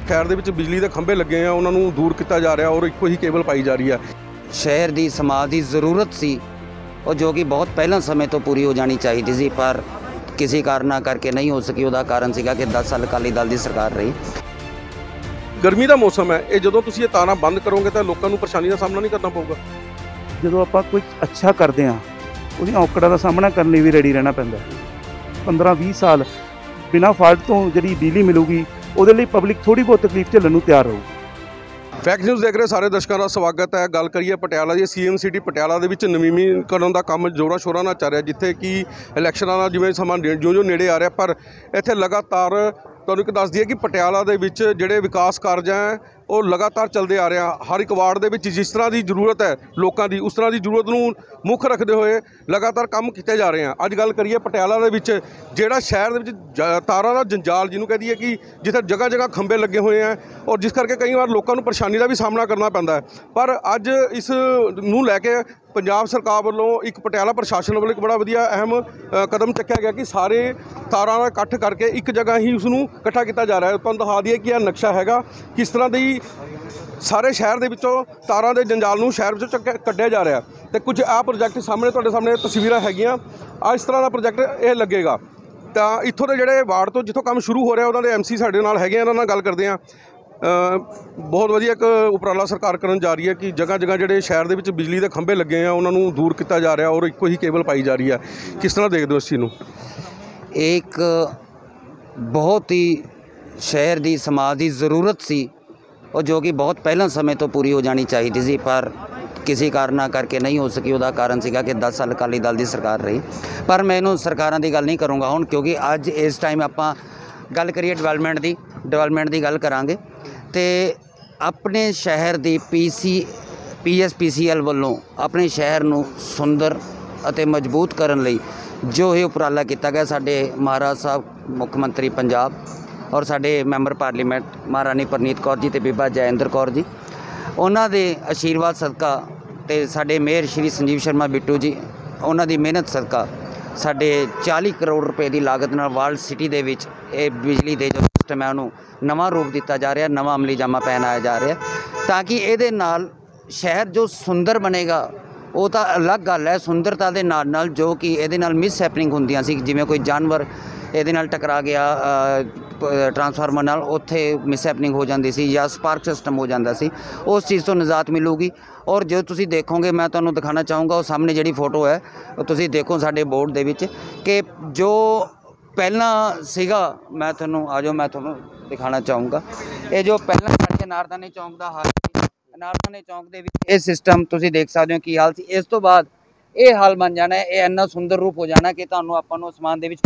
शहर ਦੇ ਵਿੱਚ ਬਿਜਲੀ ਦੇ ਖੰਭੇ ਲੱਗੇ ਆ ਉਹਨਾਂ ਨੂੰ ਦੂਰ ਕੀਤਾ ਜਾ ਰਿਹਾ ਔਰ ਇੱਕੋ ਹੀ ਕੇਬਲ ਪਾਈ ਜਾ ਰਹੀ ਹੈ। शहर की समाज की जरूरत सी और जो कि बहुत पहला समय तो पूरी हो जानी चाहिए सी, पर किसी कारण करके नहीं हो सकी। उसका कारण सीगा कि 10 साल अकाली दल की सरकार रही। ਗਰਮੀ ਦਾ ਮੌਸਮ ਹੈ, ਇਹ ਜਦੋਂ ਤੁਸੀਂ ਇਹ ਤਾਰਾਂ ਬੰਦ ਕਰੋਗੇ ਤਾਂ ਲੋਕਾਂ ਨੂੰ ਪਰੇਸ਼ਾਨੀ ਦਾ ਸਾਹਮਣਾ ਨਹੀਂ ਕਰਨਾ ਪਊਗਾ। ਜਦੋਂ ਆਪਾਂ ਕੁਝ ਅੱਛਾ ਕਰਦੇ ਹਾਂ ਉਹਦੀਆਂ ਔਕੜਾਂ ਦਾ ਸਾਹਮਣਾ ਕਰਨ ਲਈ ਵੀ ਰੈਡੀ ਰਹਿਣਾ ਪੈਂਦਾ। 15-20 ਸਾਲ ਬਿਨਾਂ ਫਾਲਟ ਤੋਂ ਜਿਹੜੀ ਬਿਜਲੀ ਮਿਲੂਗੀ ਉਹਦੇ ਲਈ ਪਬਲਿਕ ਥੋੜ੍ਹੀ ਬਹੁਤ ਤਕਲੀਫ ਝੱਲਣ ਨੂੰ ਤਿਆਰ ਰਹੂ। ਫੈਕਟ ਨਿਊਜ਼ ਦੇਖ ਰਹੇ ਸਾਰੇ ਦਰਸ਼ਕਾਂ ਦਾ ਸਵਾਗਤ ਹੈ। ਗੱਲ ਕਰੀਏ ਪਟਿਆਲਾ ਦੀ ਸੀਐਮ ਸਿਟੀ ਪਟਿਆਲਾ ਦੇ ਵਿੱਚ ਨਵੀਨੀਕਰਨ ਦਾ ਕੰਮ ਜ਼ੋਰਾਂ ਸ਼ੋਰਾਂ ਨਾਲ ਚੱਲ ਰਿਹਾ, ਜਿੱਥੇ ਕਿ ਇਲੈਕਸ਼ਨਾਂ ਦਾ ਜਿਵੇਂ ਸਮਾਂ ਜਿਉਂ ਨੇੜੇ ਆ ਰਿਹਾ, ਪਰ ਇੱਥੇ ਲਗਾਤਾਰ ਤੁਹਾਨੂੰ ਇੱਕ ਦੱਸ ਦਈਏ ਕਿ ਪਟਿਆਲਾ ਦੇ ਵਿੱਚ ਜਿਹੜੇ ਵਿਕਾਸ ਕਾਰਜ ਹੈ ਉਹ ਲਗਾਤਾਰ ਚੱਲਦੇ ਆ ਰਹੇ ਆ। ਹਰ ਇੱਕ ਵਾਰਡ ਦੇ ਵਿੱਚ ਜਿਸ ਤਰ੍ਹਾਂ ਦੀ ਜ਼ਰੂਰਤ ਹੈ ਲੋਕਾਂ ਦੀ, ਉਸ ਤਰ੍ਹਾਂ ਦੀ ਜ਼ਰੂਰਤ ਨੂੰ ਮੁੱਖ ਰੱਖਦੇ ਹੋਏ ਲਗਾਤਾਰ ਕੰਮ ਕੀਤੇ ਜਾ ਰਹੇ ਆ। ਅੱਜ ਗੱਲ ਕਰੀਏ ਪਟਿਆਲਾ ਦੇ ਵਿੱਚ ਜਿਹੜਾ ਸ਼ਹਿਰ ਦੇ ਵਿੱਚ ਤਾਰਾਂ ਦਾ ਜੰਜਾਲ ਜਿਹਨੂੰ ਕਹਿ ਦਈਏ ਕਿ ਜਿੱਥੇ ਜਗ੍ਹਾ ਜਗ੍ਹਾ ਖੰਭੇ ਲੱਗੇ ਹੋਏ ਆ ਔਰ ਜਿਸ ਕਰਕੇ ਕਈ ਵਾਰ ਲੋਕਾਂ ਨੂੰ ਪਰੇਸ਼ਾਨੀ ਦਾ ਵੀ ਸਾਹਮਣਾ ਕਰਨਾ ਪੈਂਦਾ ਹੈ। ਪਰ ਅੱਜ ਇਸ ਨੂੰ ਲੈ ਕੇ ਪੰਜਾਬ ਸਰਕਾਰ ਵੱਲੋਂ ਇੱਕ ਪਟਿਆਲਾ ਪ੍ਰਸ਼ਾਸਨ ਵੱਲੋਂ ਇੱਕ ਬੜਾ ਵਧੀਆ ਅਹਿਮ ਕਦਮ ਚੱਕਿਆ ਗਿਆ ਕਿ ਸਾਰੇ ਤਾਰਾਂ ਦਾ ਇਕੱਠ ਕਰਕੇ ਇੱਕ ਜਗ੍ਹਾ ਹੀ ਉਸ ਨੂੰ ਇਕੱਠਾ ਕੀਤਾ ਜਾ ਰਿਹਾ ਹੈ। ਤੁਹਾਨੂੰ ਦਿਖਾ ਦਈਏ ਕਿ ਇਹ ਨਕਸ਼ਾ ਹੈਗਾ ਕਿਸ ਤਰ੍ਹਾਂ ਦੀ ਸਾਰੇ ਸ਼ਹਿਰ ਦੇ ਵਿੱਚੋਂ ਤਾਰਾਂ ਦੇ ਜੰਜਾਲ ਨੂੰ ਸ਼ਹਿਰ ਵਿੱਚੋਂ ਕੱਢਿਆ ਜਾ ਰਿਹਾ। ਅਤੇ ਕੁਝ ਆਹ ਪ੍ਰੋਜੈਕਟ ਸਾਹਮਣੇ ਤੁਹਾਡੇ ਸਾਹਮਣੇ ਤਸਵੀਰਾਂ ਹੈਗੀਆਂ। ਇਸ ਤਰ੍ਹਾਂ ਦਾ ਪ੍ਰੋਜੈਕਟ ਇਹ ਲੱਗੇਗਾ। ਤਾਂ ਇੱਥੋਂ ਦੇ ਜਿਹੜੇ ਵਾਰਡ ਤੋਂ ਜਿੱਥੋਂ ਕੰਮ ਸ਼ੁਰੂ ਹੋ ਰਿਹਾ ਉਹਨਾਂ ਦੇ MC ਸਾਡੇ ਨਾਲ ਹੈਗੇ ਆ, ਇਹਨਾਂ ਨਾਲ ਗੱਲ ਕਰਦੇ ਹਾਂ। ਬਹੁਤ ਵਧੀਆ ਇੱਕ ਉਪਰਾਲਾ ਸਰਕਾਰ ਕਰਨ ਜਾ ਰਹੀ ਹੈ ਕਿ ਜਗ੍ਹਾ ਜਗ੍ਹਾ ਜਿਹੜੇ ਸ਼ਹਿਰ ਦੇ ਵਿੱਚ ਬਿਜਲੀ ਦੇ ਖੰਭੇ ਲੱਗੇ ਆ ਉਹਨਾਂ ਨੂੰ ਦੂਰ ਕੀਤਾ ਜਾ ਰਿਹਾ ਔਰ ਇੱਕੋ ਹੀ ਕੇਬਲ ਪਾਈ ਜਾ ਰਹੀ ਹੈ। ਕਿਸ ਤਰ੍ਹਾਂ ਦੇਖਦੇ ਹੋ ਇਸ ਚੀਜ਼ ਨੂੰ? एक बहुत ही शहर की समाज की ज़रूरत सी और जो कि बहुत पहला समय तो पूरी हो जानी चाहिए सी, पर किसी कारण करके नहीं हो सकी। उसका कारण सीगा कि 10 साल अकाली दल की सरकार रही। पर मैं इन्हों सरकारों की गल नहीं करूँगा हुण, क्योंकि अज इस टाइम आपां गल करिए डिवेलपमेंट की गल करांगे। तो अपने शहर की PSPCL वालों अपने शहर नूं सुंदर अते मजबूत करने लई जो ये उपराला किया गया, साडे महाराज साहब मुख्यमंत्री पंजाब और साडे मैंबर पार्लीमेंट महारानी परनीत कौर जी ते बीबा जयेंद्र कौर जी, उन्हां दे आशीर्वाद सदका ते साडे मेयर श्री संजीव शर्मा बिट्टू जी, उन्हां दी मेहनत सदका साडे 40 करोड़ रुपए की लागत नाल वर्ल्ड सिटी दे विच ये बिजली दे जो सिस्टम है उन्होंने नवा रूप दिता जा रहा, नवा अमली जामा पहनाया जा रहा, ताकि ये नाल शहर जो सुंदर बनेगा। वो तो अलग गल है सुंदरता के नाल जो कि ये मिस हैपनिंग होंदियां सी, जिवें कोई जानवर ये टकरा गया ट्रांसफार्मर नाल, उत्थे मिस हैपनिंग हो जाती सी या स्पार्क सिस्टम हो जाता सी, उस चीज़ तो निजात मिलूगी। और जो तुसी देखोगे, मैं तुहानूं दिखाना चाहूँगा वो सामने जिहड़ी फोटो है तुसी देखो साडे बोर्ड दे विच कि जो पहला सीगा, मैं तुहानूं आ जाओ मैं तुहानूं दिखाना चाहूँगा। ये जो पहला साडे नारदाने चौंक का हाल, नारदाने चौंक दे विच ये सिस्टम तुसी देख सकते हो कि हाल सी। इस तो बाद ये हाल बन जाना है, ये इन्ना सुंदर रूप हो जाना कि तुहानूं आपां नूं आसमान दे विच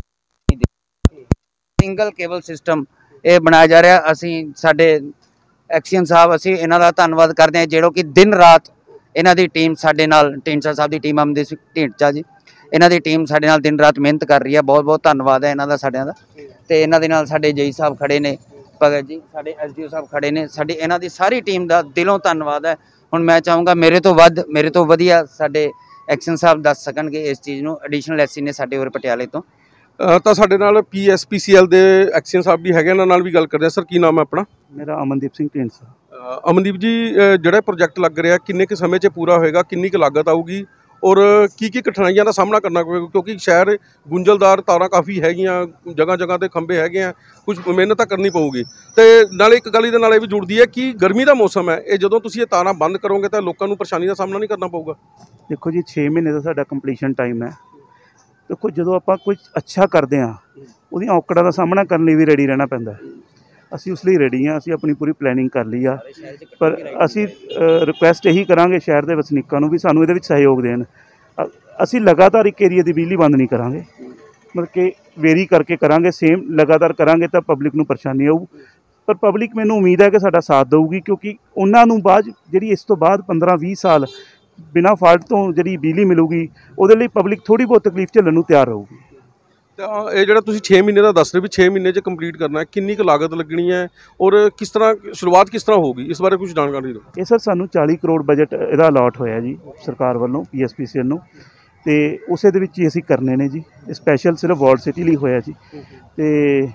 सिंगल केबल सिस्टम ये बनाया जा रहा। असीं साडे एक्सीएन साहब असीं इन्हां दा धन्नवाद करदे हां, जिहड़े कि दिन रात इन्हां दी टीम साडे नाल, ढींडसा साहब दी टीम, अमनदीप सिंह ढींडसा जी, इन्हां दी टीम साडे नाल दिन रात मेहनत कर रही है। बहुत बहुत धन्नवाद है इन्हां दा साडिਆਂ दा। ते इन्हां दे नाल साडे जई साहब खड़े ने, भगत जी साडे SDO साहब खड़े ने, साडी इन्हां दी सारी टीम दा दिलों धन्नवाद है। हुण मैं चाहूँगा मेरे तो वधिया साडे एक्शन साहब दस सकणगे इस चीज़ नूं। एडिशनल SC ने साडे होर पटियाले तो ਤਾਂ ਸਾਡੇ ਨਾਲ PSPCL ਦੇ ਐਕਸ਼ਨ ਸਾਹਿਬ ਵੀ ਹੈਗੇ, ਇਹਨਾਂ ਨਾਲ ਵੀ ਗੱਲ ਕਰਦੇ ਹਾਂ। ਸਰ ਕੀ ਨਾਮ ਹੈ ਆਪਣਾ? ਮੇਰਾ ਅਮਨਦੀਪ ਸਿੰਘ ਢੀਂਡਸਾ। ਅਮਨਦੀਪ ਜੀ, ਜਿਹੜਾ ਪ੍ਰੋਜੈਕਟ ਲੱਗ ਰਿਹਾ ਕਿੰਨੇ ਕੁ ਸਮੇਂ 'ਚ ਪੂਰਾ ਹੋਏਗਾ, ਕਿੰਨੀ ਕੁ ਲਾਗਤ ਆਊਗੀ ਔਰ ਕੀ ਕਠਿਨਾਈਆਂ ਦਾ ਸਾਹਮਣਾ ਕਰਨਾ ਪਵੇਗਾ? ਕਿਉਂਕਿ ਸ਼ਹਿਰ ਗੁੰਝਲਦਾਰ, ਤਾਰਾਂ ਕਾਫੀ ਹੈਗੀਆਂ, ਜਗ੍ਹਾ ਜਗ੍ਹਾ ਤੇ ਖੰਭੇ ਹੈਗੇ ਆ, ਕੁਝ ਮਿਹਨਤ ਤਾਂ ਕਰਨੀ ਪਊਗੀ। ਤੇ ਨਾਲੇ ਇੱਕ ਗੱਲ ਇਹਦੇ ਨਾਲ ਇਹ ਵੀ ਜੁੜਦੀ ਹੈ ਕਿ ਗਰਮੀ ਦਾ ਮੌਸਮ ਹੈ, ਇਹ ਜਦੋਂ ਤੁਸੀਂ ਇਹ ਤਾਰਾਂ ਬੰਦ ਕਰੋਗੇ ਤਾਂ ਲੋਕਾਂ ਨੂੰ ਪਰੇਸ਼ਾਨੀ ਦਾ ਸਾਹਮਣਾ ਨਹੀਂ ਕਰਨਾ ਪਊਗਾ। ਦੇਖੋ ਜੀ 6 ਮਹੀਨੇ ਦਾ ਸਾਡਾ ਕੰਪਲੀਸ਼ਨ ਟਾਈਮ ਹੈ। ਦੇਖੋ ਜਦੋਂ ਆਪਾਂ ਕੁਝ ਅੱਛਾ ਕਰਦੇ ਹਾਂ ਉਹਦੀਆਂ ਔਕੜਾਂ ਦਾ ਸਾਹਮਣਾ ਕਰਨ ਲਈ ਵੀ ਰੈਡੀ ਰਹਿਣਾ ਪੈਂਦਾ। ਅਸੀਂ ਉਸ ਲਈ ਰੈਡੀ ਹਾਂ, ਅਸੀਂ ਆਪਣੀ ਪੂਰੀ ਪਲੈਨਿੰਗ ਕਰ ਲਈ ਆ। ਪਰ ਅਸੀਂ ਰਿਕੁਐਸਟ ਇਹੀ ਕਰਾਂਗੇ ਸ਼ਹਿਰ ਦੇ ਵਸਨੀਕਾਂ ਨੂੰ ਵੀ ਸਾਨੂੰ ਇਹਦੇ ਵਿੱਚ ਸਹਿਯੋਗ ਦੇਣ। ਅਸੀਂ ਲਗਾਤਾਰ ਇੱਕ ਏਰੀਏ ਦੀ ਬਿਜਲੀ ਬੰਦ ਨਹੀਂ ਕਰਾਂਗੇ, ਮਤਲਬ ਕਿ ਵੇਰੀ ਕਰਕੇ ਕਰਾਂਗੇ, ਸੇਮ ਲਗਾਤਾਰ ਕਰਾਂਗੇ ਤਾਂ ਪਬਲਿਕ ਨੂੰ ਪਰੇਸ਼ਾਨੀ ਆਊ। ਪਰ ਪਬਲਿਕ ਮੈਨੂੰ ਉਮੀਦ ਹੈ ਕਿ ਸਾਡਾ ਸਾਥ ਦੇਊਗੀ, ਕਿਉਂਕਿ ਉਹਨਾਂ ਨੂੰ ਬਾਅਦ ਜਿਹੜੀ ਇਸ ਤੋਂ ਬਾਅਦ 15-20 ਸਾਲ ਬਿਨਾਂ ਫਾਲਟ ਤੋਂ ਜਿਹੜੀ ਬਿਜਲੀ ਮਿਲੂਗੀ ਉਹਦੇ ਲਈ ਪਬਲਿਕ ਥੋੜ੍ਹੀ ਬਹੁਤ ਤਕਲੀਫ ਝੱਲਣ ਨੂੰ ਤਿਆਰ ਰਹੂਗੀ। ਤਾਂ ਇਹ ਜਿਹੜਾ ਤੁਸੀਂ 6 ਮਹੀਨੇ ਦਾ ਦੱਸ ਰਹੇ ਵੀ 6 ਮਹੀਨੇ 'ਚ ਕੰਪਲੀਟ ਕਰਨਾ ਹੈ, ਕਿੰਨੀ ਕੁ ਲਾਗਤ ਲੱਗਣੀ ਹੈ ਔਰ ਕਿਸ ਤਰ੍ਹਾਂ ਸ਼ੁਰੂਆਤ ਕਿਸ ਤਰ੍ਹਾਂ ਹੋਊਗੀ, ਇਸ ਬਾਰੇ ਕੁਝ ਜਾਣਕਾਰੀ ਦਿਓ। ਇਹ ਸਰ ਸਾਨੂੰ 40 ਕਰੋੜ ਬਜਟ ਇਹਦਾ ਅਲਾਟ ਹੋਇਆ ਜੀ ਸਰਕਾਰ ਵੱਲੋਂ PSPCL ਨੂੰ, ਤੇ ਉਸੇ ਦੇ ਵਿੱਚ ਹੀ ਅਸੀਂ ਕਰਨੇ ਨੇ ਜੀ। ਸਪੈਸ਼ਲ ਸਿਰਫ ਵਾਰਡ ਸਿਟੀ ਲਈ ਹੋਇਆ ਜੀ। ਤੇ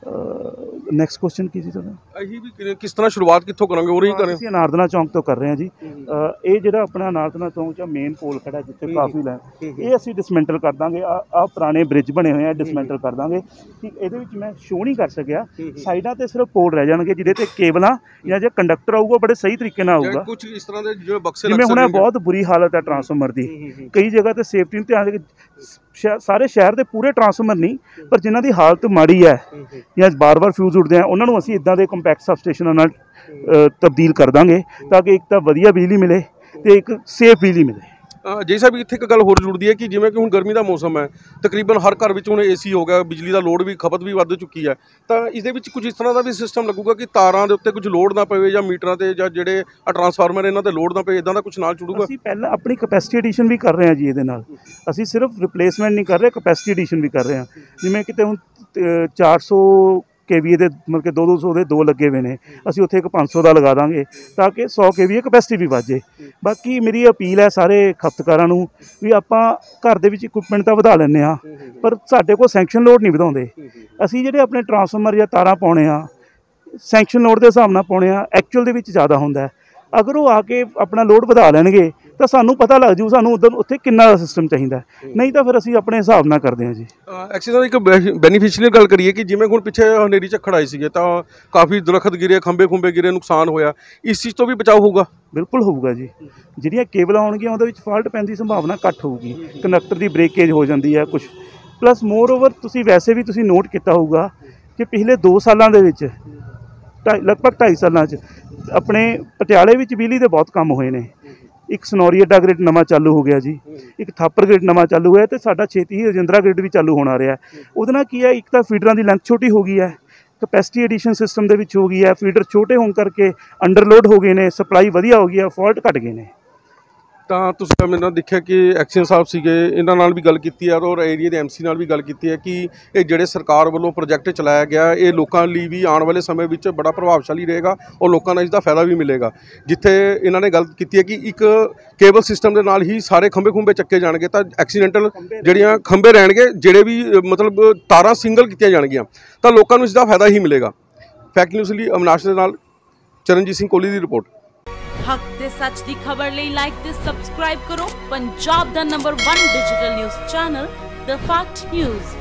ਨੈਕਸਟ ਕੁਐਸਚਨ ਕੀ ਸੀ ਤੁਹਾਡਾ? ਇਹੀ ਵੀ ਕਿਸ ਤਰ੍ਹਾਂ ਸ਼ੁਰੂਆਤ ਕਿੱਥੋਂ ਕਰਾਂਗੇ ਉਹ ਹੀ ਕਰਾਂ। ਅਸੀਂ ਅਨਾਰਦਨਾ ਚੌਂਕ ਤੋਂ ਕਰ ਰਹੇ ਹਾਂ ਜੀ। ਇਹ ਜਿਹੜਾ ਆਪਣਾ ਅਨਾਰਦਨਾ ਚੌਂਕ 'ਚ ਮੇਨ ਪੋਲ ਖੜਾ ਜਿੱਥੇ ਕਾਫੀ ਲਾਈਨ, ਇਹ ਅਸੀਂ ਡਿਸਮੈਂਟਲ ਕਰ ਦਾਂਗੇ। ਆ ਪੁਰਾਣੇ ਬ੍ਰਿਜ ਬਣੇ ਹੋਏ ਆ, ਡਿਸਮੈਂਟਲ ਕਰ ਦਾਂਗੇ। ਠੀਕ, ਇਹਦੇ ਵਿੱਚ ਮੈਂ ਸ਼ੋਅ ਨਹੀਂ ਕਰ ਸਕਿਆ, ਸਾਈਡਾਂ ਤੇ ਸਿਰਫ ਪੋਲ ਰਹਿ ਜਾਣਗੇ ਜਿਹਦੇ ਤੇ ਕੇਬਲਾਂ ਜਾਂ ਜੇ ਕੰਡਕਟਰ ਆਊਗਾ ਬੜੇ ਸਹੀ ਤਰੀਕੇ ਨਾਲ ਆਊਗਾ। ਕੁਝ ਇਸ ਤਰ੍ਹਾਂ ਦੇ ਜਿਵੇਂ ਬਕਸੇ ਜਿਵੇਂ ਹੁਣ ਬਹੁਤ ਬੁਰੀ ਹਾਲਤ ਹੈ ਟਰਾਂਸਫਾਰਮਰ ਦੀ, ਕਈ ਜਗ੍ਹਾ ਤੇ ਸੇਫਟੀ ਨੂੰ ਧਿਆਨ ਦੇ ਕੇ ਸਾਰੇ ਸ਼ਹਿਰ ਦੇ ਪੂਰੇ ਟਰਾਂਸਫਾਰਮਰ ਨਹੀਂ, ਪਰ ਜਿਨ੍ਹਾਂ ਦੀ ਹਾਲਤ ਮਾੜੀ ਹੈ ਜਾਂ ਬਾਰ-ਬਾਰ ਫਿਊਜ਼ ਉੱਡਦੇ ਆ, ਉਹਨਾਂ ਨੂੰ ਅਸੀਂ ਇਦਾਂ ਦੇ ਕੰਪੈਕਟ ਸਬ ਸਟੇਸ਼ਨਾਂ ਨਾਲ ਤਬਦੀਲ ਕਰ ਦਾਂਗੇ ਤਾਂ ਕਿ ਇੱਕ ਤਾਂ ਵਧੀਆ ਬਿਜਲੀ ਮਿਲੇ ਤੇ ਇੱਕ ਸੇਫ ਬਿਜਲੀ ਮਿਲੇ। ਜੀ ਸਾਹਿਬ, ਇੱਥੇ ਇੱਕ ਗੱਲ ਹੋਰ ਜੁੜਦੀ ਹੈ ਕਿ ਜਿਵੇਂ ਕਿ ਹੁਣ ਗਰਮੀ ਦਾ ਮੌਸਮ ਹੈ, ਤਕਰੀਬਨ ਹਰ ਘਰ ਵਿੱਚ ਹੁਣ ਏਸੀ ਹੋ ਗਿਆ, ਬਿਜਲੀ ਦਾ ਲੋਡ ਵੀ ਖਪਤ ਵੀ ਵੱਧ ਚੁੱਕੀ ਹੈ, ਤਾਂ ਇਸ ਦੇ ਵਿੱਚ ਕੁਝ ਇਸ ਤਰ੍ਹਾਂ ਦਾ ਵੀ ਸਿਸਟਮ ਲੱਗੂਗਾ ਕਿ ਤਾਰਾਂ ਦੇ ਉੱਤੇ ਕੁਝ ਲੋਡ ਨਾ ਪਵੇ ਜਾਂ ਮੀਟਰਾਂ ਤੇ ਜਾਂ ਜਿਹੜੇ ਟਰਾਂਸਫਾਰਮਰ ਇਹਨਾਂ ਤੇ ਲੋਡ ਨਾ ਪਵੇ, ਇਦਾਂ ਦਾ ਕੁਝ ਨਾਲ ਜੁੜੂਗਾ? ਅਸੀਂ ਪਹਿਲਾਂ ਆਪਣੀ ਕਪੈਸਿਟੀ ਐਡੀਸ਼ਨ ਵੀ ਕਰ ਰਹੇ ਹਾਂ ਜੀ ਇਹਦੇ ਨਾਲ। ਅਸੀਂ ਸਿਰਫ ਰਿਪਲੇਸਮੈਂਟ ਨਹੀਂ ਕਰ ਰਹੇ, ਕਪੈਸਿਟੀ ਐਡੀਸ਼ਨ ਵੀ ਕਰ ਰਹੇ ਹਾਂ। ਜਿਵੇਂ ਕਿਤੇ ਹੁਣ 400 KVA ਦੇ ਮਤਲਬ ਕਿ 200 ਦੇ 2 ਲੱਗੇ ਹੋਏ ਨੇ, ਅਸੀਂ ਉੱਥੇ ਇੱਕ 500 ਦਾ ਲਗਾ ਦਾਂਗੇ ਤਾਂ ਕਿ 100 KVA ਕਪੈਸਿਟੀ ਵੀ ਵੱਧ ਜੇ। ਬਾਕੀ ਮੇਰੀ ਅਪੀਲ ਹੈ ਸਾਰੇ ਖਪਤਕਾਰਾਂ ਨੂੰ ਵੀ ਆਪਾਂ ਘਰ ਦੇ ਵਿੱਚ ਇਕੁਇਪਮੈਂਟ ਤਾਂ ਵਧਾ ਲੈਂਦੇ ਹਾਂ, ਪਰ ਸਾਡੇ ਕੋਲ ਸੈਂਕਸ਼ਨ ਲੋਡ ਨਹੀਂ ਵਧਾਉਂਦੇ। ਅਸੀਂ ਜਿਹੜੇ ਆਪਣੇ ਟਰਾਂਸਫਾਰਮਰ ਜਾਂ ਤਾਰਾਂ ਪਾਉਣੇ ਆ, ਸੈਂਕਸ਼ਨ ਲੋਡ ਦੇ ਹਿਸਾਬ ਨਾਲ ਪਾਉਣੇ ਆ, ਐਕਚੁਅਲ ਦੇ ਵਿੱਚ ਜ਼ਿਆਦਾ ਹੁੰਦਾ। ਅਗਰ ਉਹ ਆ ਕੇ ਆਪਣਾ ਲੋਡ ਵਧਾ ਲੈਣਗੇ ਤਾਂ ਸਾਨੂੰ ਪਤਾ ਲੱਗ ਜੂ ਸਾਨੂੰ ਉੱਥੇ ਕਿੰਨਾ ਦਾ ਸਿਸਟਮ ਚਾਹੀਦਾ, ਨਹੀਂ ਤਾਂ ਫਿਰ ਅਸੀਂ ਆਪਣੇ ਹਿਸਾਬ ਨਾਲ ਕਰਦੇ ਹਾਂ ਜੀ। ਐਕਚੁਅਲੀ ਇੱਕ ਬੈਨੀਫੀਸ਼ੀਅਲ ਗੱਲ ਕਰੀਏ ਕਿ ਜਿਵੇਂ ਹੁਣ ਪਿੱਛੇ ਹਨੇਰੀ ਝੱਖੜ ਆਈ ਸੀਗੇ ਤਾਂ ਕਾਫੀ ਦਰਖਤ ਗਿਰੇ, ਖੰਭੇ ਗਿਰੇ, ਨੁਕਸਾਨ ਹੋਇਆ, ਇਸ ਚੀਜ਼ ਤੋਂ ਵੀ ਬਚਾਅ ਹੋਊਗਾ? ਬਿਲਕੁਲ ਹੋਊਗਾ ਜੀ। ਜਿਹੜੀਆਂ ਕੇਬਲਾਂ ਆਉਣਗੀਆਂ ਉਹਦੇ ਵਿੱਚ ਫਾਲਟ ਪੈਣ ਦੀ ਸੰਭਾਵਨਾ ਘੱਟ ਹੋਊਗੀ, ਕੰਡਕਟਰ ਦੀ ਬ੍ਰੇਕੇਜ ਹੋ ਜਾਂਦੀ ਹੈ ਕੁਛ। ਪਲੱਸ ਮੋਰ ਓਵਰ ਤੁਸੀਂ ਵੈਸੇ ਵੀ ਤੁਸੀਂ ਨੋਟ ਕੀਤਾ ਹੋਊਗਾ ਕਿ ਪਿਛਲੇ 2 ਸਾਲਾਂ ਦੇ ਵਿੱਚ ਲਗਭਗ 2.5 ਸਾਲਾਂ 'ਚ ਆਪਣੇ ਪਟਿਆਲੇ ਵਿੱਚ ਬਿਜਲੀ ਦੇ ਬਹੁਤ ਕੰਮ ਹੋਏ ਨੇ। ਇੱਕ ਸਨੌਰੀ ਅੱਡਾ ਗ੍ਰਿਡ ਨਵਾਂ ਚਾਲੂ ਹੋ ਗਿਆ ਜੀ, ਇੱਕ ਥਾਪਰ ਗ੍ਰਿਡ ਨਵਾਂ ਚਾਲੂ ਹੋਇਆ, ਅਤੇ ਸਾਡਾ ਛੇਤੀ ਹੀ ਰਜਿੰਦਰਾ ਗ੍ਰਿਡ ਵੀ ਚਾਲੂ ਹੋਣਾ ਰਿਹਾ। ਉਹਦੇ ਨਾਲ ਕੀ ਹੈ, ਇੱਕ ਤਾਂ ਫੀਡਰਾਂ ਦੀ ਲੈਂਥ ਛੋਟੀ ਹੋ ਗਈ ਹੈ, ਕਪੈਸਿਟੀ ਐਡੀਸ਼ਨ ਸਿਸਟਮ ਦੇ ਵਿੱਚ ਹੋ ਗਈ ਹੈ, ਫੀਡਰ ਛੋਟੇ ਹੋਣ ਕਰਕੇ ਅੰਡਰਲੋਡ ਹੋ ਗਏ ਨੇ, ਸਪਲਾਈ ਵਧੀਆ ਹੋ ਗਈ ਹੈ, ਫਾਲਟ ਘੱਟ ਗਏ ਨੇ। ਤਾਂ ਤੁਸੀਂ ਮੇਰੇ ਨਾਲ ਦੇਖਿਆ ਕਿ ਐਕਸ਼ਨ ਸਾਹਿਬ ਸੀਗੇ, ਇਹਨਾਂ ਨਾਲ ਵੀ ਗੱਲ ਕੀਤੀ ਹੈ ਔਰ ਏਰੀਆ ਦੇ MC ਨਾਲ ਵੀ ਗੱਲ ਕੀਤੀ ਹੈ ਕਿ ਇਹ ਜਿਹੜੇ ਸਰਕਾਰ ਵੱਲੋਂ ਪ੍ਰੋਜੈਕਟ ਚਲਾਇਆ ਗਿਆ ਇਹ ਲੋਕਾਂ ਲਈ ਵੀ ਆਉਣ ਵਾਲੇ ਸਮੇਂ ਵਿੱਚ ਬੜਾ ਪ੍ਰਭਾਵਸ਼ਾਲੀ ਰਹੇਗਾ ਔਰ ਲੋਕਾਂ ਨੂੰ ਇਸ ਦਾ ਫਾਇਦਾ ਵੀ ਮਿਲੇਗਾ। ਜਿੱਥੇ ਇਹਨਾਂ ਨੇ ਗੱਲ ਕੀਤੀ ਹੈ ਕਿ ਇੱਕ ਕੇਬਲ ਸਿਸਟਮ ਦੇ ਨਾਲ ਹੀ ਸਾਰੇ ਖੰਭੇ ਚੱਕੇ ਜਾਣਗੇ ਤਾਂ ਐਕਸੀਡੈਂਟਲ ਜਿਹੜੀਆਂ ਖੰਭੇ ਰਹਿਣਗੇ, ਜਿਹੜੇ ਵੀ ਮਤਲਬ ਤਾਰਾਂ ਸਿੰਗਲ ਕੀਤੀਆਂ ਜਾਣਗੀਆਂ ਤਾਂ ਲੋਕਾਂ ਨੂੰ ਇਸ ਦਾ ਫਾਇਦਾ ਹੀ ਮਿਲੇਗਾ। ਫੈਕਟ ਨਿਊਜ਼ ਲਈ ਅਵਨਾਸ਼ ਦੇ ਨਾਲ ਚਰਨਜੀਤ ਸਿੰਘ ਕੋਹਲੀ ਦੀ ਰਿਪੋਰਟ। हक ते सच दी खबर ਲਈ ਲਾਈਕ ਤੇ ਸਬਸਕ੍ਰਾਈਬ ਕਰੋ ਪੰਜਾਬ ਦਾ number 1 digital news channel the fact news.